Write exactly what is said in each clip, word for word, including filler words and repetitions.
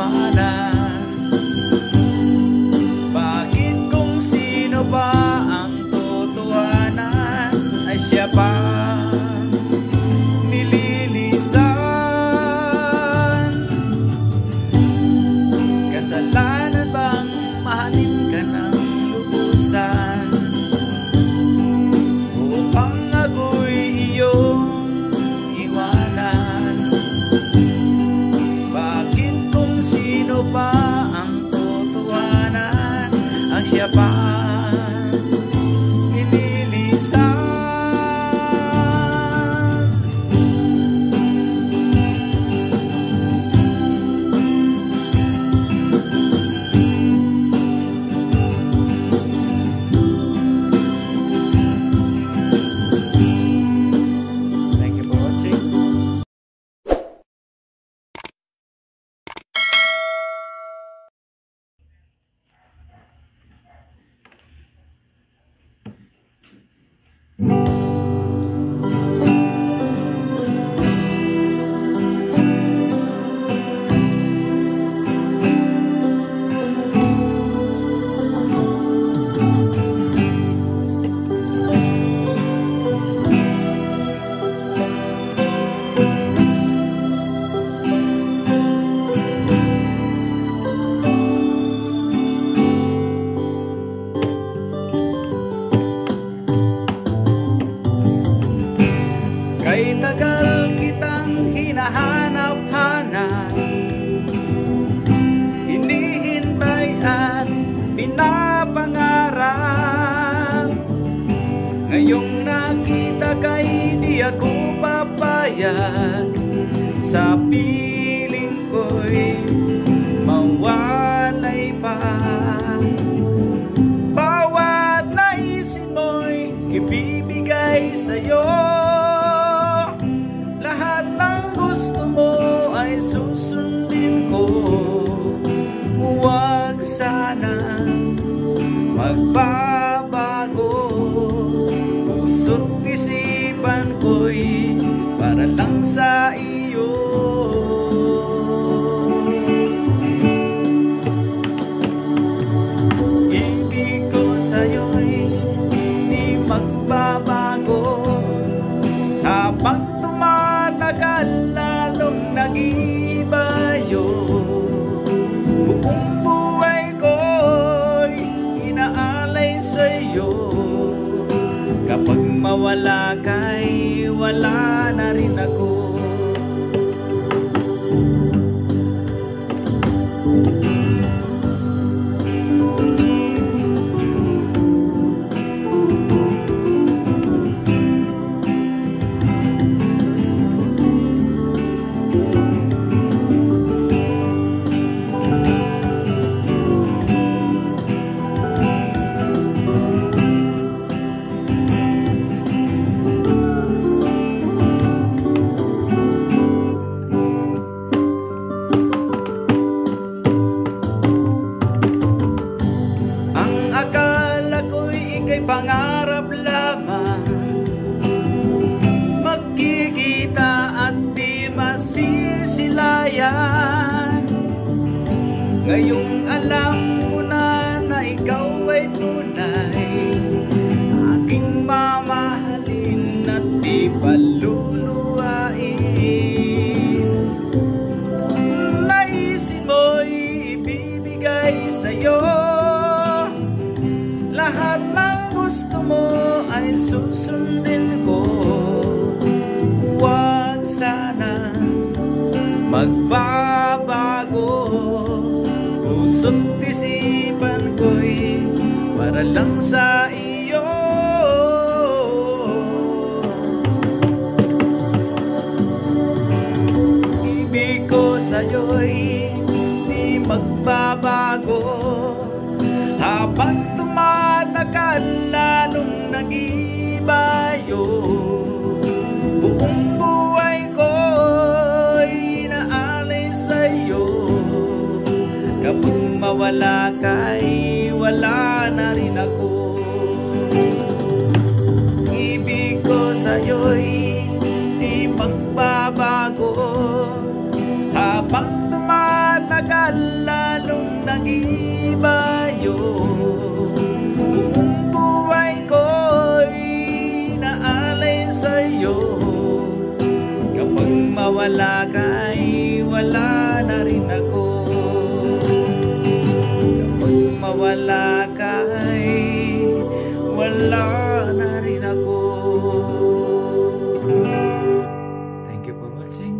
iwanan? Bakit kung sino ba ang totohanan ay siya pa nililisan? Kasalanan bang mahalin ka ng lubusan upang ako'y iyong iwanan? Bakit kung sino ba ang totohanan ang siya pa nililisan? Thank you for watching. Kay tagal kitang hinahanap-hanap, hinihintay at pinapangarap. Ngayong nakita kay di ako papayag, sa piling ko'y mawalay pa. Bawat naisin mo'y ibibigay sa'yo, lahat ng gusto mo ay susundin ko. Huwag sana magbabago, puso't isipan ko'y para lang sa iyo. Ibig ko sa'yo'y di magbabago, habang tumatagal lalong nag-iibayo. Buong buhay ko'y inaalay sa'yo, kapag mawala ka'y wala na rin ako. Pangarap lamang magkikita at di masisilayan. Ngayong alam mo na na ikaw ay tunay, aking mamahalin at di paluluhain. Naisin mo'y ibibigay sa'yo, lahat ng gusto mo ay susundin ko. Huwag sana magbabago, puso't isipan ko'y para lang sa iyo. Ibig ko sa'yo'y di magbabago, habang tumatagal lalong nag-iibayo. Buong buhay ko'y inaalay sa'yo, kapag mawala ka'y wala na rin ako. Ibig ko sa'yo'y di magbabago, habang tumatagal nagibayo. Buong buhay ko'y naalay sa'yo. Kapag mawala ka'y wala na rin ako. Kapag mawala ka'y wala na rin ako. Thank you for watching.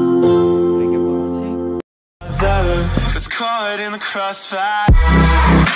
Caught in the crossfire.